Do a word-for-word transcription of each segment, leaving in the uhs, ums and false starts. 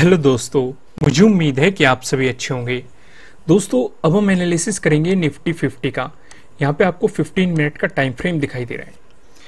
Hello दोस्तों, मुझे उम्मीद है कि आप सभी अच्छे होंगे। दोस्तों, अब हम एनालिसिस करेंगे निफ्टी फिफ्टी का। यहाँ पे आपको पंद्रह मिनट का टाइम फ्रेम दिखाई दे रहा है।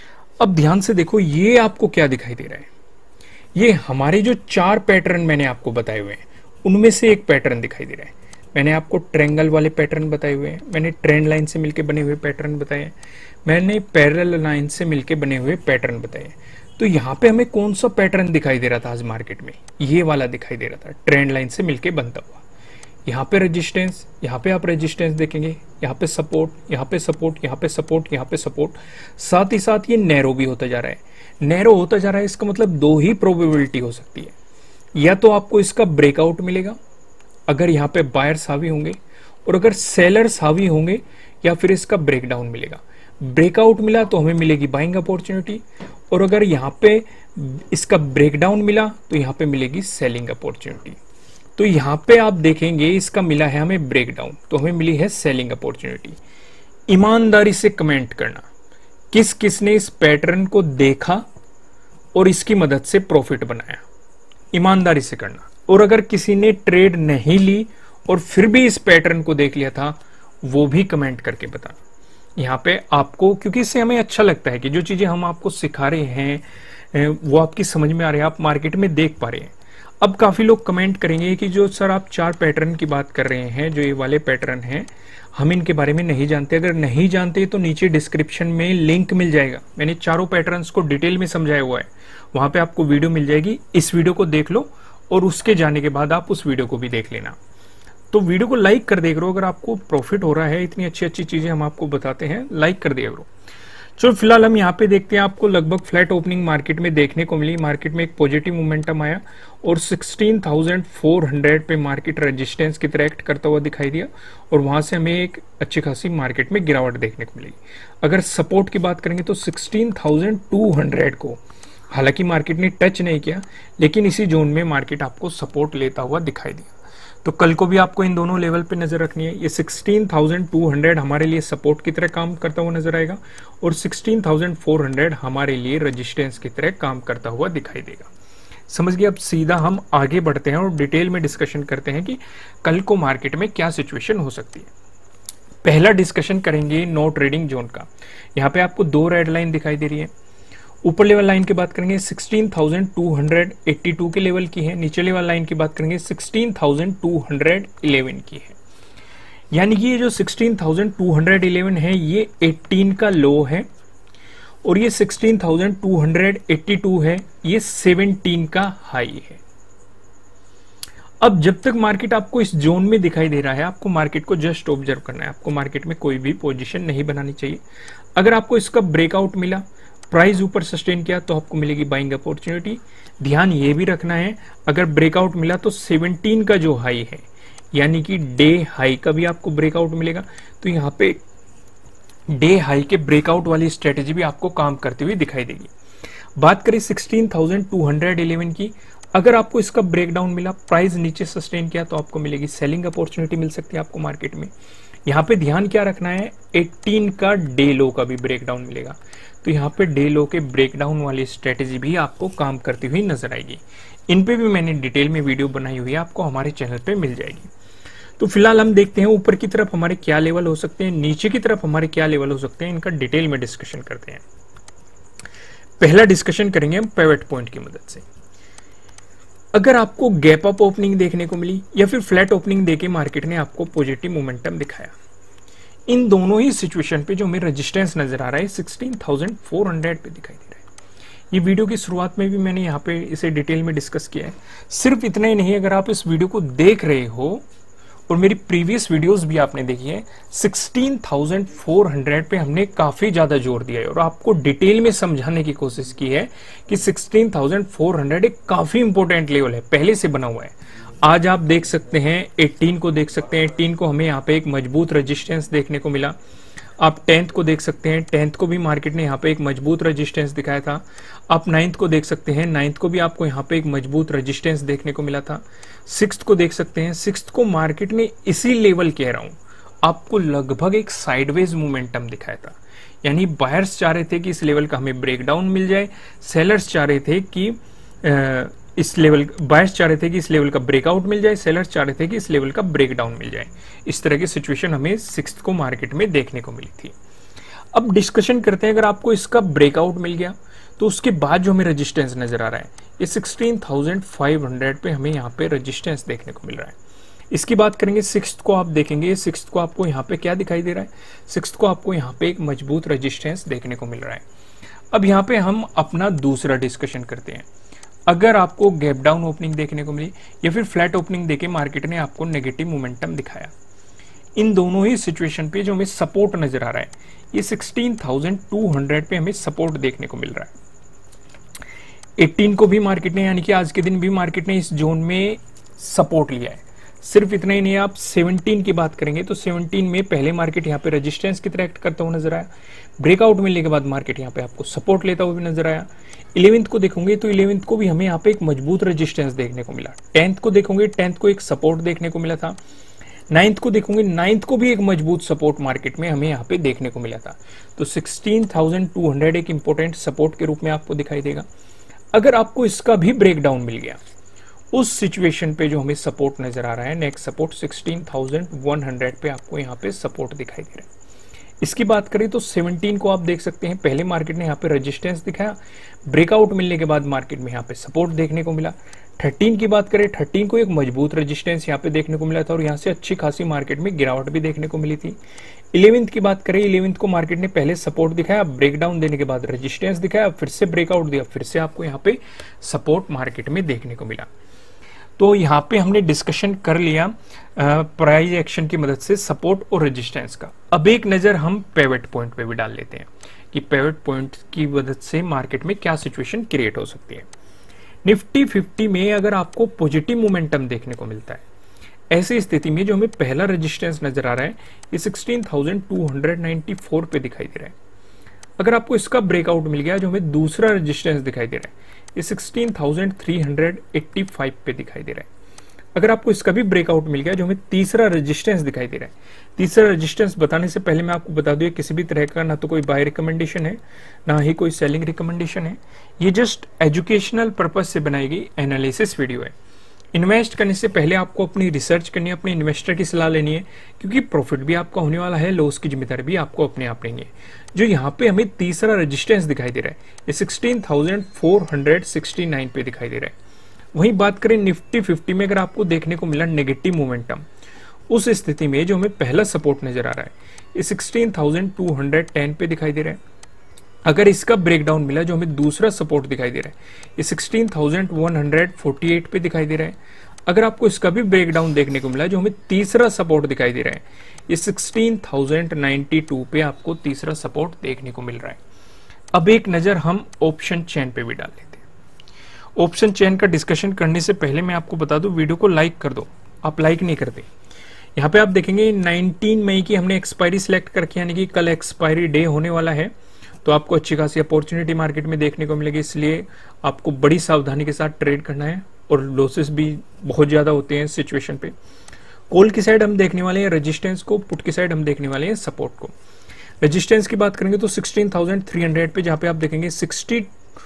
अब ध्यान से देखो, ये आपको क्या दिखाई दे रहा है। ये हमारे जो चार पैटर्न मैंने आपको बताए हुए हैं उनमें से एक पैटर्न दिखाई दे रहा है। मैंने आपको ट्रायंगल वाले पैटर्न बताए हुए हैं, मैंने ट्रेंड लाइन से मिलकर बने हुए पैटर्न बताए हैं, मैंने पैरेलल लाइन से मिलकर बने हुए पैटर्न बताए हैं। तो यहाँ पे हमें कौन सा पैटर्न दिखाई दे रहा था आज मार्केट में? ये वाला दिखाई दे रहा था, ट्रेंड लाइन से मिलके बनता हुआ। यहाँ पे रेजिस्टेंस, यहाँ पे आप रेजिस्टेंस देखेंगे, यहाँ पे सपोर्ट, यहाँ पे सपोर्ट, यहाँ पे सपोर्ट, यहाँ पे सपोर्ट। साथ ही साथ ये नैरो भी होता जा रहा है। नैरो होता जा रहा है, इसका मतलब दो ही प्रोबेबिलिटी हो सकती है। या तो आपको इसका ब्रेकआउट मिलेगा अगर यहाँ पे बायर्स हावी होंगे, और अगर सेलर्स हावी होंगे, या फिर इसका ब्रेकडाउन मिलेगा। ब्रेकआउट मिला तो हमें मिलेगी बाइंग अपॉर्चुनिटी, और अगर यहाँ पे इसका ब्रेकडाउन मिला तो यहाँ पे मिलेगी सेलिंग अपॉर्चुनिटी। तो यहाँ पे आप देखेंगे इसका मिला है हमें ब्रेकडाउन, तो हमें मिली है सेलिंग अपॉर्चुनिटी। ईमानदारी से कमेंट करना किस किसने इस पैटर्न को देखा और इसकी मदद से प्रॉफिट बनाया, ईमानदारी से करना। और अगर किसी ने ट्रेड नहीं ली और फिर भी इस पैटर्न को देख लिया था, वो भी कमेंट करके बताना। यहाँ पे आपको, क्योंकि इससे हमें अच्छा लगता है कि जो चीजें हम आपको सिखा रहे हैं वो आपकी समझ में आ रही है, आप मार्केट में देख पा रहे हैं। अब काफी लोग कमेंट करेंगे कि जो सर आप चार पैटर्न की बात कर रहे हैं, जो ये वाले पैटर्न हैं, हम इनके बारे में नहीं जानते। अगर नहीं जानते तो नीचे डिस्क्रिप्शन में लिंक मिल जाएगा, मैंने चारों पैटर्न्स को डिटेल में समझाया हुआ है, वहां पे आपको वीडियो मिल जाएगी। इस वीडियो को देख लो और उसके जाने के बाद आप उस वीडियो को भी देख लेना। तो वीडियो को लाइक कर दिया करो, अगर आपको प्रॉफिट हो रहा है, इतनी अच्छी अच्छी चीजें हम आपको बताते हैं, लाइक कर दिया करो। चलो फिलहाल हम यहाँ पे देखते हैं, आपको लगभग फ्लैट ओपनिंग मार्केट में देखने को मिली। मार्केट में एक पॉजिटिव मोमेंटम आया और सोलह हज़ार चार सौ पे मार्केट रेजिस्टेंस की तरह एक्ट करता हुआ दिखाई दिया, और वहां से हमें एक अच्छी खासी मार्केट में गिरावट देखने को मिली। अगर सपोर्ट की बात करेंगे तो सोलह हज़ार दो सौ को हालांकि मार्केट ने टच नहीं किया, लेकिन इसी जोन में मार्केट आपको सपोर्ट लेता हुआ दिखाई दिया। तो कल को भी आपको इन दोनों लेवल पे नजर रखनी है। ये सोलह हज़ार दो सौ हमारे लिए सपोर्ट की तरह काम करता हुआ नजर आएगा, और सोलह हज़ार चार सौ हमारे लिए रेजिस्टेंस की तरह काम करता हुआ दिखाई देगा। समझ गए? अब सीधा हम आगे बढ़ते हैं और डिटेल में डिस्कशन करते हैं कि कल को मार्केट में क्या सिचुएशन हो सकती है। पहला डिस्कशन करेंगे नो ट्रेडिंग जोन का। यहाँ पे आपको दो रेड लाइन दिखाई दे रही है। ऊपर लेवल लाइन की बात करेंगे सोलह हज़ार दो सौ बयासी के लेवल की है, नीचे लेवल लाइन की बात करेंगे सोलह हज़ार दो सौ ग्यारह की है। यानी कि ये जो सोलह हज़ार दो सौ ग्यारह है ये अठारह का लो है, और ये सोलह हज़ार दो सौ बयासी है, ये सत्रह का हाई है। अब जब तक मार्केट आपको इस जोन में दिखाई दे रहा है, आपको मार्केट को जस्ट ऑब्जर्व करना है, आपको मार्केट में कोई भी पोजीशन नहीं बनानी चाहिए। अगर आपको इसका ब्रेकआउट मिला, प्राइस ऊपर सस्टेन किया, तो आपको मिलेगी बाइंग अपॉर्चुनिटी। ध्यान ये भी रखना है, अगर ब्रेकआउट मिला तो सत्रह का जो हाई है, यानी कि डे हाई का भी आपको ब्रेकआउट मिलेगा। तो यहाँ पे डे हाई के ब्रेकआउट वाली स्ट्रेटेजी भी आपको काम करती हुई दिखाई देगी। बात करें सोलह हज़ार दो सौ ग्यारह की, अगर आपको इसका ब्रेकडाउन मिला, प्राइस नीचे सस्टेन किया, तो आपको मिलेगी सेलिंग अपॉर्चुनिटी मिल सकती है आपको मार्केट में। यहाँ पे ध्यान क्या रखना है, अठारह का डे लो का भी ब्रेकडाउन मिलेगा, तो यहाँ पे डे लो के ब्रेकडाउन वाली स्ट्रेटेजी भी आपको काम करती हुई नजर आएगी। इन पे भी मैंने डिटेल में वीडियो बनाई हुई है, आपको हमारे चैनल पे मिल जाएगी। तो फिलहाल हम देखते हैं ऊपर की तरफ हमारे क्या लेवल हो सकते हैं, नीचे की तरफ हमारे क्या लेवल हो सकते हैं, इनका डिटेल में डिस्कशन करते हैं। पहला डिस्कशन करेंगे हम पिवट पॉइंट की मदद से। अगर आपको गैप अप ओपनिंग देखने को मिली या फिर फ्लैट ओपनिंग देके मार्केट ने आपको पॉजिटिव मोमेंटम दिखाया, इन दोनों ही सिचुएशन पे जो हमें रेजिस्टेंस नजर आ रहा है सोलह हज़ार चार सौ पे दिखाई दे रहा है। ये वीडियो की शुरुआत में भी मैंने यहाँ पे इसे डिटेल में डिस्कस किया है। सिर्फ इतना ही नहीं, अगर आप इस वीडियो को देख रहे हो और मेरी प्रीवियस वीडियोस भी आपने देखी है, सोलह हज़ार चार सौ पे हमने काफी ज्यादा जोर दिया है और आपको डिटेल में समझाने की कोशिश की है कि सोलह हज़ार चार सौ एक काफी इंपॉर्टेंट लेवल है, पहले से बना हुआ है। आज आप देख सकते हैं अठारह को देख सकते हैं, अठारह को हमें यहाँ पे एक मजबूत रेजिस्टेंस देखने को मिला। आप टेंथ को देख सकते हैं, टेंथ को भी मार्केट ने यहाँ पे एक मजबूत रेजिस्टेंस दिखाया था। आप नाइन्थ को देख सकते हैं, नाइन्थ को भी आपको यहाँ पे एक मजबूत रेजिस्टेंस देखने को मिला था। सिक्स्थ को देख सकते हैं, सिक्स्थ को मार्केट ने इसी लेवल कह रहा हूं आपको लगभग एक साइडवेज मोमेंटम दिखाया था, यानी बायर्स चाह रहे थे कि इस लेवल का हमें ब्रेकडाउन मिल जाए, सेलर्स चाह रहे थे कि इस लेवल, बायर्स चाह रहे थे कि इस लेवल का ब्रेकआउट मिल जाए, सेलर्स चाह रहे थे कि इस लेवल का ब्रेकडाउन मिल जाए। इस तरह की सिचुएशन हमें सिक्स्थ को मार्केट में देखने को मिली थी। अब डिस्कशन करते हैं, अगर आपको इसका ब्रेकआउट मिल गया तो उसके बाद जो हमें रेजिस्टेंस नजर आ रहा है, ये सिक्सटीन थाउजेंड फाइव हंड्रेड पे हमें यहाँ पे रेजिस्टेंस देखने को मिल रहा है। इसकी बात करेंगे सिक्स्थ को, आप देखेंगे सिक्स्थ को आपको यहाँ पे क्या दिखाई दे रहा है, सिक्स्थ को आपको यहाँ पे एक मजबूत रेजिस्टेंस देखने को मिल रहा है। अब यहाँ पे हम अपना दूसरा डिस्कशन करते हैं। अगर आपको गैप डाउन ओपनिंग देखने को मिली या फिर फ्लैट ओपनिंग देके मार्केट ने आपको नेगेटिव मोमेंटम दिखाया, इन दोनों ही सिचुएशन पे जो हमें सपोर्ट नजर आ रहा है, ये सिक्सटीन थाउजेंड टू हंड्रेड पे हमें सपोर्ट देखने को मिल रहा है। एटीन को भी मार्केट ने, यानी कि आज के दिन भी मार्केट ने इस जोन में सपोर्ट लिया है। सिर्फ इतना ही नहीं, आप सेवनटीन की बात करेंगे तो सेवनटीन में पहले मार्केट यहाँ पे रेजिस्टेंस की तरह एक्ट करता हुआ नजर आया, ब्रेकआउट मिलने के बाद मार्केट यहाँ पे आपको सपोर्ट लेता हुआ भी नजर आया। इलेवेंथ को देखोगे तो इलेवेंथ को भी हमें यहाँ पे एक मजबूत रेजिस्टेंस देखने को मिला। टेंथ को देखोगे, टेंथ को एक सपोर्ट देखने को मिला था। नाइन्थ को देखोगे, नाइन्थ को भी एक मजबूत सपोर्ट मार्केट में हमें यहाँ पे देखने को मिला था। तो सिक्सटीन थाउजेंड टू हंड्रेड एक इंपॉर्टेंट सपोर्ट के रूप में आपको दिखाई देगा। अगर आपको इसका भी ब्रेकडाउन मिल गया, उस सिचुएशन पे जो हमें सपोर्ट नजर आ रहा है, next support sixteen thousand one hundred पे आपको यहाँ पे सपोर्ट दिखाई दे रहा है। इसकी बात करें तो सेवनटीन को आप देख सकते हैं, पहले मार्केट ने यहाँ पे रेजिस्टेंस दिखाया, ब्रेकआउट मिलने के बाद मार्केट में यहाँ पे सपोर्ट देखने को मिला। थर्टीन की बात करें, थर्टीन को एक मजबूत रेजिस्टेंस यहाँ पे देखने को मिला था और यहाँ से अच्छी खासी मार्केट में गिरावट भी देखने को मिली थी। इलेवेंथ की बात करें, इलेवेंथ को मार्केट ने पहले सपोर्ट दिखाया, ब्रेकडाउन देने के बाद रेजिस्टेंस दिखाया, फिर से ब्रेकआउट दिया, फिर से आपको यहाँ पे सपोर्ट मार्केट में देखने को मिला। तो यहाँ पे हमने डिस्कशन कर लिया प्राइस एक्शन की मदद से सपोर्ट और रेजिस्टेंस का। अब एक नजर हम पिवट पॉइंट पे भी डाल लेते हैं कि पिवट पॉइंट की मदद से मार्केट में क्या सिचुएशन क्रिएट हो सकती है। निफ्टी फिफ्टी में अगर आपको पॉजिटिव मोमेंटम देखने को मिलता है, ऐसी स्थिति में जो हमें पहला रेजिस्टेंस नजर आ रहा है, ये sixteen thousand two hundred ninety four पे दिखाई दे रहा है। अगर आपको इसका ब्रेकआउट मिल गया, जो हमें दूसरा रेजिस्टेंस दिखाई दे रहा है, ये sixteen thousand three hundred eighty five पे दिखाई दे रहा है। अगर आपको इसका भी ब्रेकआउट मिल गया, जो हमें तीसरा रेजिस्टेंस दिखाई दे रहा है, तीसरा रेजिस्टेंस बताने से पहले मैं आपको बता दूं, किसी भी तरह का ना तो कोई बाय रिकमेंडेशन है, ना ही कोई सेलिंग रिकमेंडेशन है। ये जस्ट एजुकेशनल पर्पज से बनाई गई एनालिसिस वीडियो है। इन्वेस्ट करने से पहले आपको अपनी रिसर्च करनी है, अपने इन्वेस्टर की सलाह लेनी है, क्योंकि प्रॉफिट भी आपका होने वाला है, लॉस की जिम्मेदारी भी आपको अपने आप लेनी है। जो यहाँ पे हमें तीसरा रेजिस्टेंस दिखाई दे रहा है, ये sixteen thousand four hundred sixty nine पे दिखाई दे रहा है। वहीं बात करें निफ्टी फिफ्टी में, अगर आपको देखने को मिला नेगेटिव मोमेंटम, उस स्थिति में जो हमें पहला सपोर्ट नजर आ रहा है, ये sixteen thousand two hundred ten पे दिखाई दे रहा है। अगर इसका ब्रेकडाउन मिला, जो हमें दूसरा सपोर्ट दिखाई दे रहा है, ये sixteen thousand one hundred forty eight पे दिखाई दे रहा है। अगर आपको इसका भी ब्रेकडाउन देखने को मिला, जो हमें तीसरा सपोर्ट दिखाई दे रहा है, ये सिक्सटीन थाउजेंड नाइंटी टू पे आपको तीसरा सपोर्ट देखने को मिल रहा है। अब एक नजर हम ऑप्शन चेन पे भी डाल लेते हैं। ऑप्शन चेन का डिस्कशन करने से पहले मैं आपको बता दूं, वीडियो को लाइक कर दो, आप लाइक नहीं करते। यहाँ पे आप देखेंगे नाइनटीन मई की हमने एक्सपायरी सिलेक्ट करके, यानी कि कल एक्सपायरी डे होने वाला है, तो आपको अच्छी खासी अपॉर्चुनिटी मार्केट में देखने को मिलेगी। इसलिए आपको बड़ी सावधानी के साथ ट्रेड करना है और लॉसेस भी बहुत ज्यादा होते हैं इस सिचुएशन पे। कॉल की साइड हम देखने वाले हैं रेजिस्टेंस को, पुट की साइड हम देखने वाले हैं सपोर्ट को। रेजिस्टेंस की बात करेंगे तो सिक्सटीन थाउजेंड थ्री हंड्रेड पे, जहां पे आप देखेंगे sixty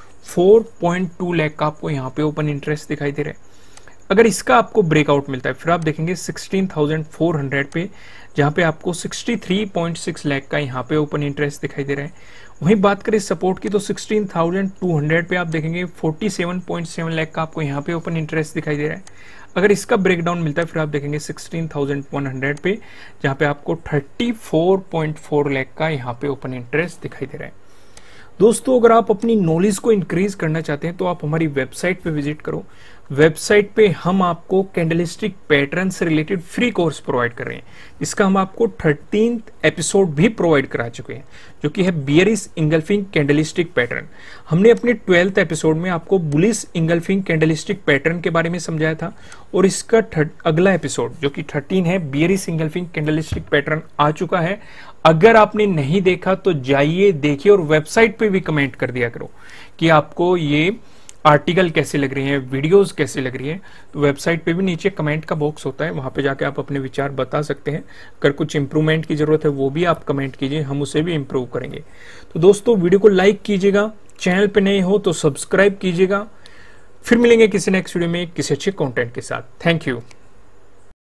four point two lakh का आपको यहाँ पे ओपन इंटरेस्ट दिखाई दे रहा है। अगर इसका आपको ब्रेकआउट मिलता है, फिर आप देखेंगे सिक्सटीन थाउजेंड फोर हंड्रेड पे, जहां पे आपको sixty three point six lakh का यहाँ पे ओपन इंटरेस्ट दिखाई दे रहा है। वहीं बात करें सपोर्ट की तो सिक्सटीन थाउजेंड टू हंड्रेड पे आप देखेंगे forty seven point seven lakh का आपको यहाँ पे ओपन इंटरेस्ट दिखाई दे रहा है। अगर इसका ब्रेकडाउन मिलता है, फिर आप देखेंगे सिक्सटीन थाउजेंड वन हंड्रेड पे, जहां पे आपको thirty four point four lakh का यहाँ पे ओपन इंटरेस्ट दिखाई दे रहा है। दोस्तों, अगर आप अपनी नॉलेज को इंक्रीज करना चाहते हैं तो आप हमारी वेबसाइट पे विजिट करो। वेबसाइट पे हम आपको कैंडलस्टिक पैटर्न से रिलेटेड फ्री कोर्स प्रोवाइड कर रहे हैं, इसका हम आपको थर्टीन्थ एपिसोड भी प्रोवाइड करा चुके हैं, जो कि है बियरिश इंगल्फिंग कैंडलस्टिक पैटर्न। हमने अपने ट्वेल्थ एपिसोड में आपको बुलिश इंगल्फिंग कैंडलस्टिक पैटर्न के बारे में समझाया था, और इसका अगला एपिसोड जो कि थर्टीन है, बियरिश इंगल्फिंग कैंडलस्टिक पैटर्न आ चुका है। अगर आपने नहीं देखा तो जाइए देखिए, और वेबसाइट पे भी कमेंट कर दिया करो कि आपको ये आर्टिकल कैसे लग रही है, वीडियोस कैसे लग रही है। तो वेबसाइट पे भी नीचे कमेंट का बॉक्स होता है, वहां पे जाके आप अपने विचार बता सकते हैं। अगर कुछ इंप्रूवमेंट की जरूरत है वो भी आप कमेंट कीजिए, हम उसे भी इंप्रूव करेंगे। तो दोस्तों, वीडियो को लाइक कीजिएगा, चैनल पे नए हो तो सब्सक्राइब कीजिएगा, फिर मिलेंगे किसी नेक्स्ट वीडियो में किसी अच्छे कंटेंट के साथ। Thank you.